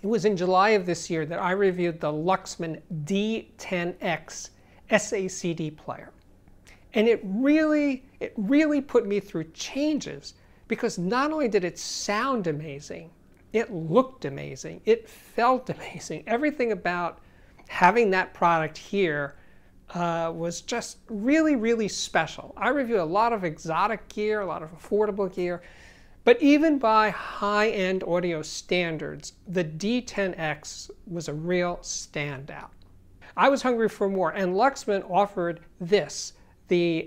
It was in July of this year that I reviewed the Luxman D10X SACD player. And it really put me through changes, because not only did it sound amazing, it looked amazing, it felt amazing. Everything about having that product here was just really special. I reviewed a lot of exotic gear, a lot of affordable gear, but even by high-end audio standards, the D10X was a real standout. I was hungry for more, and Luxman offered this, the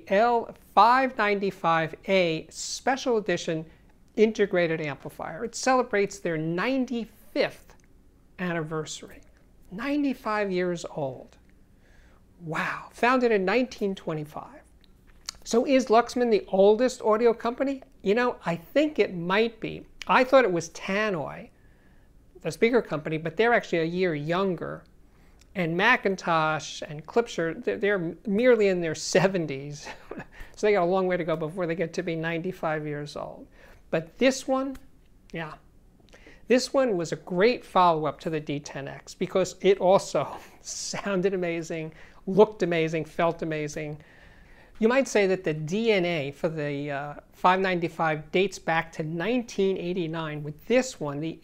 L595A Special Edition Integrated Amplifier. It celebrates their 95th anniversary. 95 years old. Wow. Founded in 1925. So is Luxman the oldest audio company? You know, I think it might be. I thought it was Tannoy, the speaker company, but they're actually a year younger. And Macintosh and Klipscher, they're merely in their 70s. So they got a long way to go before they get to be 95 years old. But this one, yeah. This one was a great follow-up to the D10X because it also sounded amazing, looked amazing, felt amazing. You might say that the DNA for the 595 dates back to 1989 with this one, the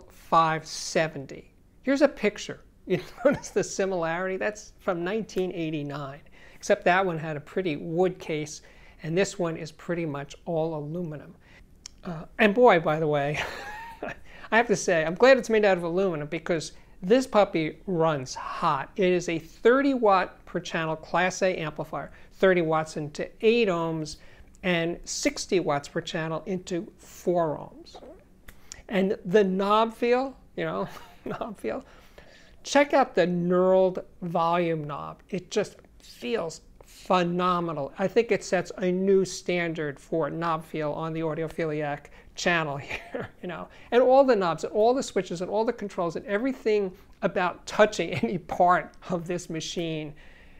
L570. Here's a picture. You notice the similarity? That's from 1989, except that one had a pretty wood case, and this one is pretty much all aluminum. And boy, by the way, I have to say, I'm glad it's made out of aluminum because this puppy runs hot. It is a 30 watt per channel Class A amplifier, 30 watts into 8 ohms, and 60 watts per channel into 4 ohms. And the knob feel, you know, knob feel, check out the knurled volume knob. It just feels phenomenal. I think it sets a new standard for knob feel on the Audiophiliac channel here, you know. And all the knobs, and all the switches, and all the controls, and everything about touching any part of this machine,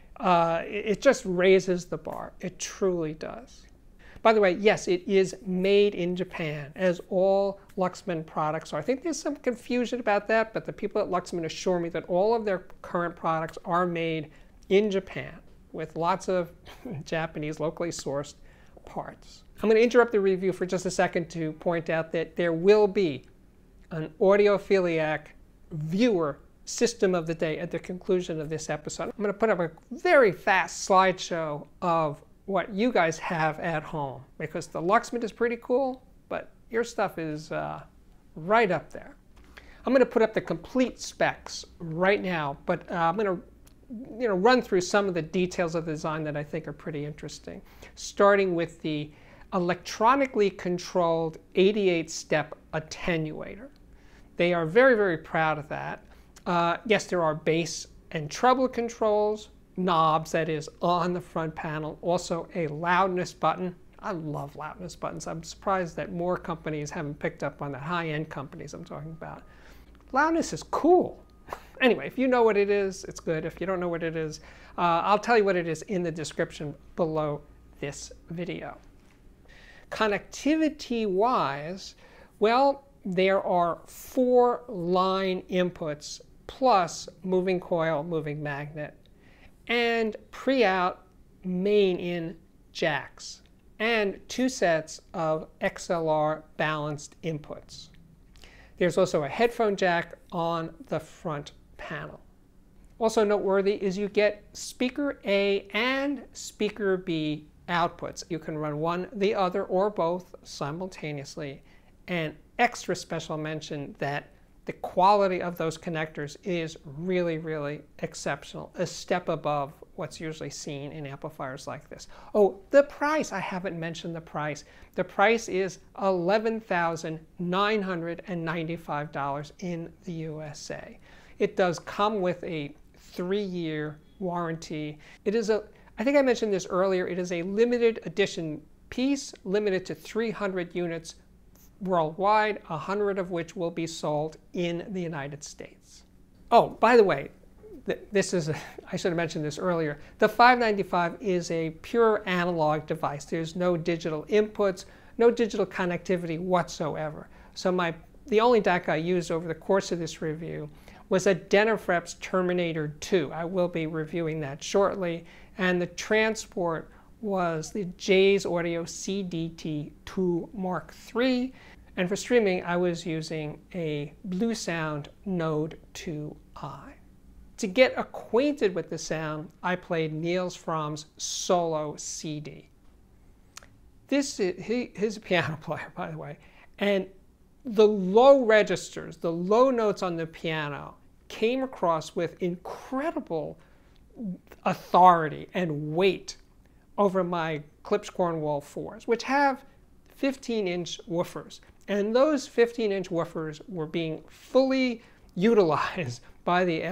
it just raises the bar. It truly does. By the way, yes, it is made in Japan, as all Luxman products are. I think there's some confusion about that, but the people at Luxman assure me that all of their current products are made in Japan with lots of Japanese, locally sourced parts. I'm going to interrupt the review for just a second to point out that there will be an Audiophiliac viewer system of the day at the conclusion of this episode. I'm going to put up a very fast slideshow of what you guys have at home, because the Luxman is pretty cool, but your stuff is right up there. I'm going to put up the complete specs right now, but I'm going to run through some of the details of the design that I think are pretty interesting, starting with the electronically controlled 88-step attenuator. They are very proud of that. Yes, there are bass and treble controls, knobs, that is, on the front panel. Also a loudness button. I love loudness buttons. I'm surprised that more companies haven't picked up on the high-end companies I'm talking about. Loudness is cool. Anyway, if you know what it is, it's good. If you don't know what it is, I'll tell you what it is in the description below this video. Connectivity-wise, well, there are 4 line inputs plus moving coil, moving magnet, and pre-out main-in jacks, and 2 sets of XLR balanced inputs. There's also a headphone jack on the front panel. Also noteworthy is you get speaker A and speaker B outputs. You can run one, the other, or both simultaneously. And extra special mention that the quality of those connectors is really exceptional, a step above what's usually seen in amplifiers like this. Oh, the price, I haven't mentioned the price. The price is $11,995 in the USA. It does come with a 3-year warranty. It is a, I think I mentioned this earlier, it is a limited edition piece, limited to 300 units worldwide, 100 of which will be sold in the United States. Oh, by the way, this is, I should have mentioned this earlier, the 595 is a pure analog device. There's no digital inputs, no digital connectivity whatsoever. So my the only DAC I used over the course of this review was a Denafreps Terminator 2. I will be reviewing that shortly. And the transport was the Jay's Audio CDT-2 Mark III. And for streaming, I was using a Bluesound Node 2i. To get acquainted with the sound, I played Niels Framm's solo CD. He's a piano player, by the way. And the low registers, the low notes on the piano, came across with incredible authority and weight over my Klipsch Cornwall 4s, which have 15-inch woofers. And those 15-inch woofers were being fully utilized by the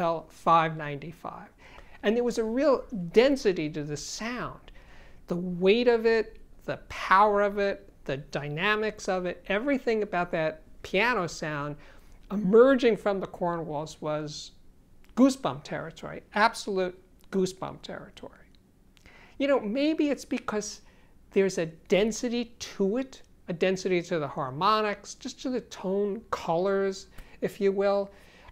L595. And there was a real density to the sound. The weight of it, the power of it, the dynamics of it, everything about that piano sound emerging from the Cornwalls was goosebump territory, absolute goosebump territory. You know, maybe it's because there's a density to it, a density to the harmonics, just to the tone colors, if you will.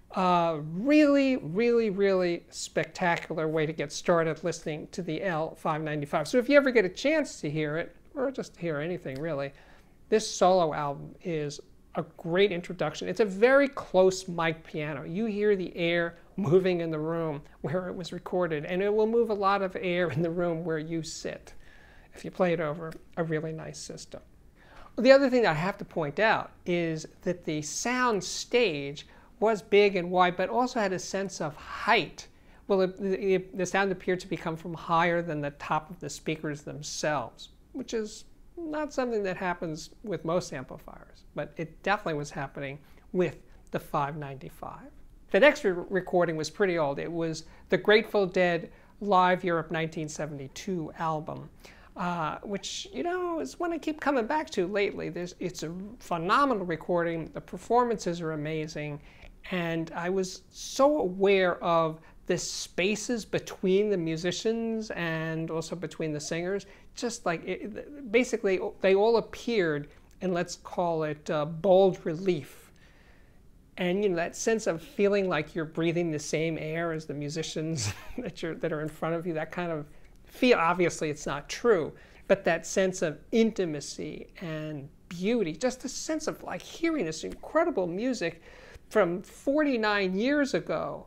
Really, really, really spectacular way to get started listening to the L595. So if you ever get a chance to hear it, or just hear anything really, this solo album is a great introduction. It's a very close mic piano. You hear the air moving in the room where it was recorded, and it will move a lot of air in the room where you sit if you play it over a really nice system. Well, the other thing that I have to point out is that the sound stage was big and wide, but also had a sense of height. Well, the sound appeared to come from higher than the top of the speakers themselves, which is not something that happens with most amplifiers, but it definitely was happening with the 595. The next recording was pretty old. It was the Grateful Dead Live Europe 1972 album, which, you know, is one I keep coming back to lately. It's a phenomenal recording. The performances are amazing. And I was so aware of the spaces between the musicians and also between the singers. Just like, basically, they all appeared in, let's call it, bold relief. And, you know, that sense of feeling like you're breathing the same air as the musicians that are in front of you, that kind of feel, obviously it's not true, but that sense of intimacy and beauty, just a sense of like hearing this incredible music from 49 years ago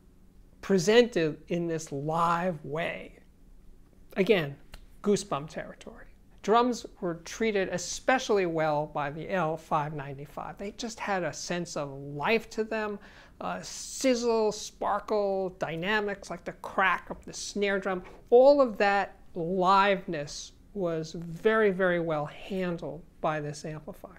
presented in this live way. Again, goosebump territory. Drums were treated especially well by the L595. They just had a sense of life to them, sizzle, sparkle, dynamics, like the crack of the snare drum. All of that liveness was very, very well handled by this amplifier.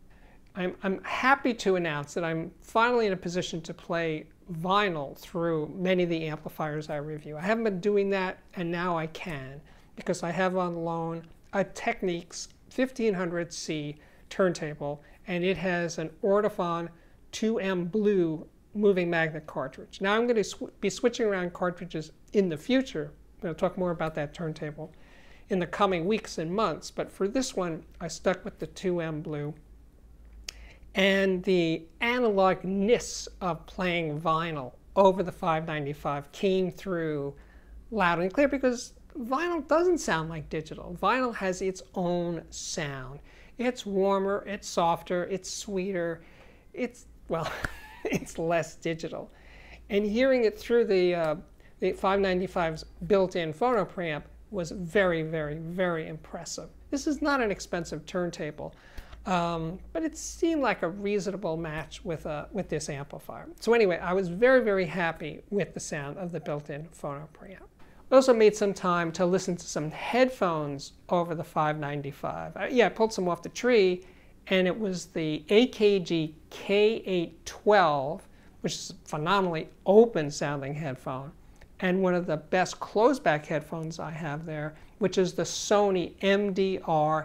I'm happy to announce that I'm finally in a position to play vinyl through many of the amplifiers I review. I haven't been doing that, and now I can, because I have on loan a Technics 1500C turntable, and it has an Ortophon 2M Blue moving magnet cartridge. Now I'm going to be switching around cartridges in the future. I'm going to talk more about that turntable in the coming weeks and months, but for this one I stuck with the 2M Blue. And the analogness of playing vinyl over the 595 came through loud and clear, because vinyl doesn't sound like digital. Vinyl has its own sound. It's warmer, it's softer, it's sweeter, it's, well, it's less digital. And hearing it through the 595's built-in phono preamp was very, very, very impressive. This is not an expensive turntable. But it seemed like a reasonable match with this amplifier. So anyway, I was very, very happy with the sound of the built-in phono preamp. I also made some time to listen to some headphones over the 595. I pulled some off the tree, and it was the AKG K812, which is a phenomenally open-sounding headphone, and one of the best closed-back headphones I have there, which is the Sony MDR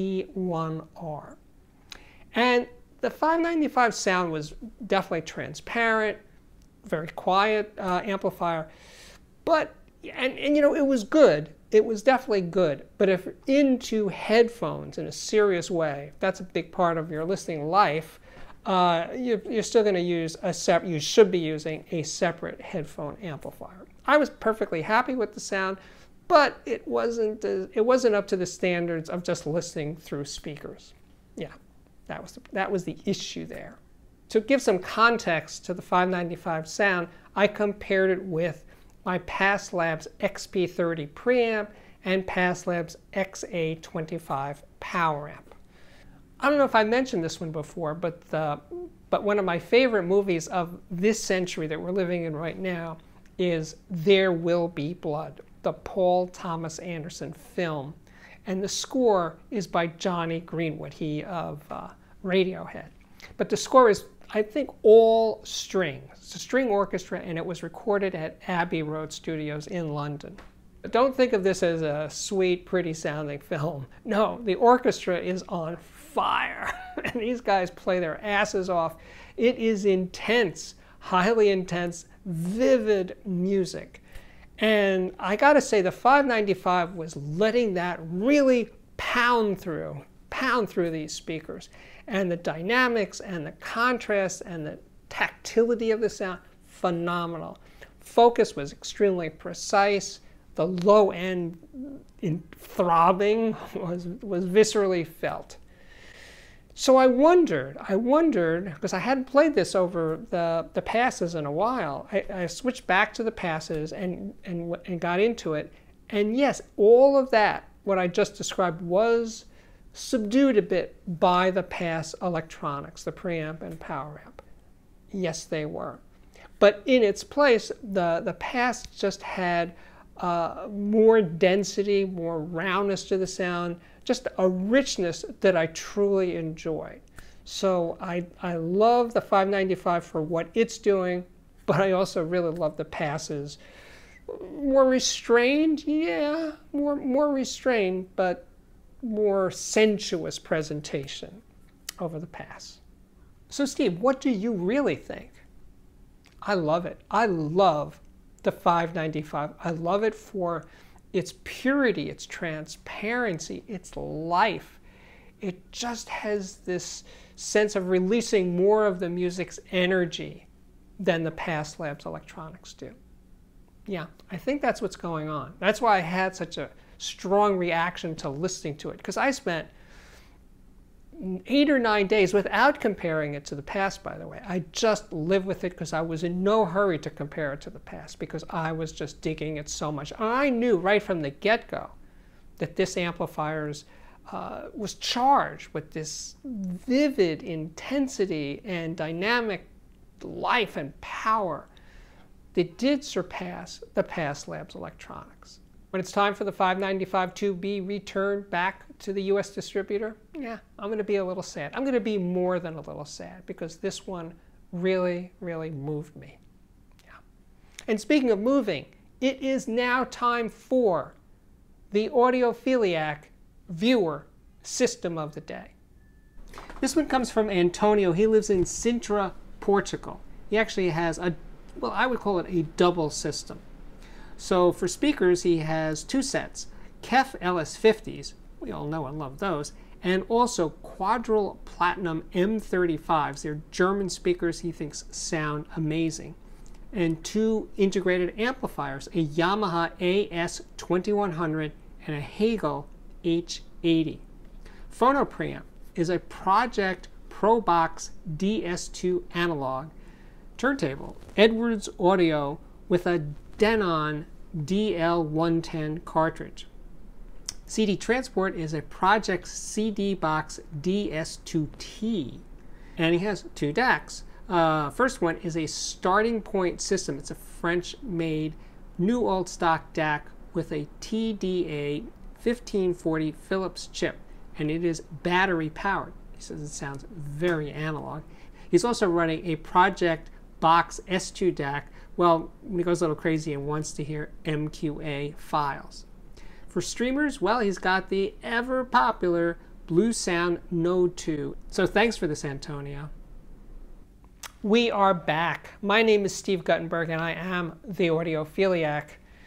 Z1R. And the 595 sound was definitely transparent, very quiet amplifier, but, and you know, it was good. It was definitely good. But if you're into headphones in a serious way, that's a big part of your listening life, you're still going to use you should be using a separate headphone amplifier. I was perfectly happy with the sound, but it wasn't up to the standards of just listening through speakers. Yeah, that was the issue there. To give some context to the 595 sound, I compared it with my PASLabs XP30 preamp and PASLabs XA25 power amp. I don't know if I mentioned this one before, but one of my favorite movies of this century that we're living in right now is There Will Be Blood, the Paul Thomas Anderson film. And the score is by Johnny Greenwood, he of Radiohead. But the score is, I think, all string. It's a string orchestra, and it was recorded at Abbey Road Studios in London. But don't think of this as a sweet, pretty sounding film. No, the orchestra is on fire, and these guys play their asses off. It is intense, highly intense, vivid music. And I gotta say, the 595 was letting that really pound through these speakers. And the dynamics and the contrast and the tactility of the sound, phenomenal. Focus was extremely precise. The low end in throbbing was viscerally felt. So I wondered, because I hadn't played this over the passes in a while. I switched back to the passes and got into it. And yes, all of that, what I just described, was subdued a bit by the pass electronics, the preamp and power amp. Yes, they were. But in its place, the pass just had more density, more roundness to the sound, just a richness that I truly enjoyed. So I love the 595 for what it's doing, but I also really love the passes. More restrained, yeah, more restrained, but more sensuous presentation over the pass. So Steve, what do you really think? I love it. I love the 595. I love it for its purity, its transparency, its life. It just has this sense of releasing more of the music's energy than the PASLabs electronics do. Yeah, I think that's what's going on. That's why I had such a strong reaction to listening to it, because I spent 8 or 9 days without comparing it to the past, by the way. I just lived with it because I was in no hurry to compare it to the past, because I was just digging it so much. And I knew right from the get-go that this amplifier was charged with this vivid intensity and dynamic life and power that did surpass the PASLabs electronics. When it's time for the 595 to be returned back to the US distributor, yeah, I'm going to be a little sad. I'm going to be more than a little sad, because this one really, really moved me. Yeah. And speaking of moving, it is now time for the Audiophiliac viewer system of the day. This one comes from Antonio. He lives in Sintra, Portugal. He actually has well, I would call it a double system. So for speakers, he has 2 sets, KEF LS50s, we all know and love those, and also Quadrille Platinum M35s. They're German speakers he thinks sound amazing. And 2 integrated amplifiers, a Yamaha AS2100 and a Hagel H80. Phonopreamp is a Project ProBox DS2 analog turntable, Edwards Audio with a Denon DL110 cartridge. CD transport is a Project CD Box DS2T, and he has 2 DACs. First one is a Starting Point system. It's a French-made new old stock DAC with a TDA 1540 Philips chip, and it is battery powered. He says it sounds very analog. He's also running a Project Box S2 DAC. Well, when he goes a little crazy and wants to hear MQA files. For streamers, well, he's got the ever popular Bluesound Node 2. So thanks for this, Antonio. We are back. My name is Steve Guttenberg, and I am the Audiophiliac.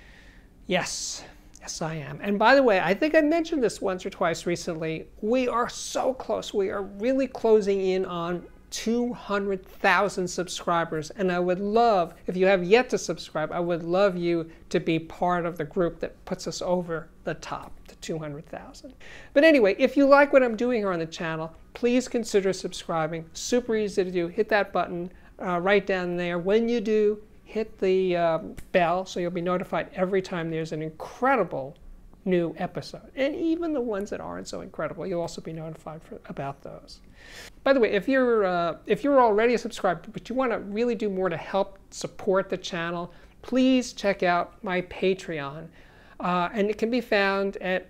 Yes, I am. And by the way, I think I mentioned this once or twice recently. We are so close. We are really closing in on 200,000 subscribers, and I would love, if you have yet to subscribe, I would love you to be part of the group that puts us over the top to 200,000. But anyway, if you like what I'm doing here on the channel, please consider subscribing. Super easy to do. Hit that button right down there. When you do, hit the bell so you'll be notified every time there's an incredible new episode. And even the ones that aren't so incredible, you'll also be notified about those. By the way, if you're already a subscriber but you want to really do more to help support the channel, please check out my Patreon. And it can be found at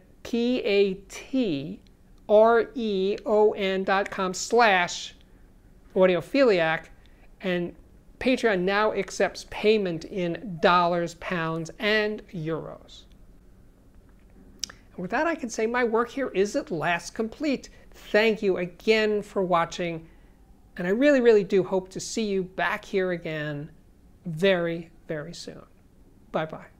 patreon.com/audiophiliac, and Patreon now accepts payment in dollars, pounds, and euros. And with that, I can say my work here is at last complete. Thank you again for watching, and I really, really do hope to see you back here again very, very soon. Bye-bye.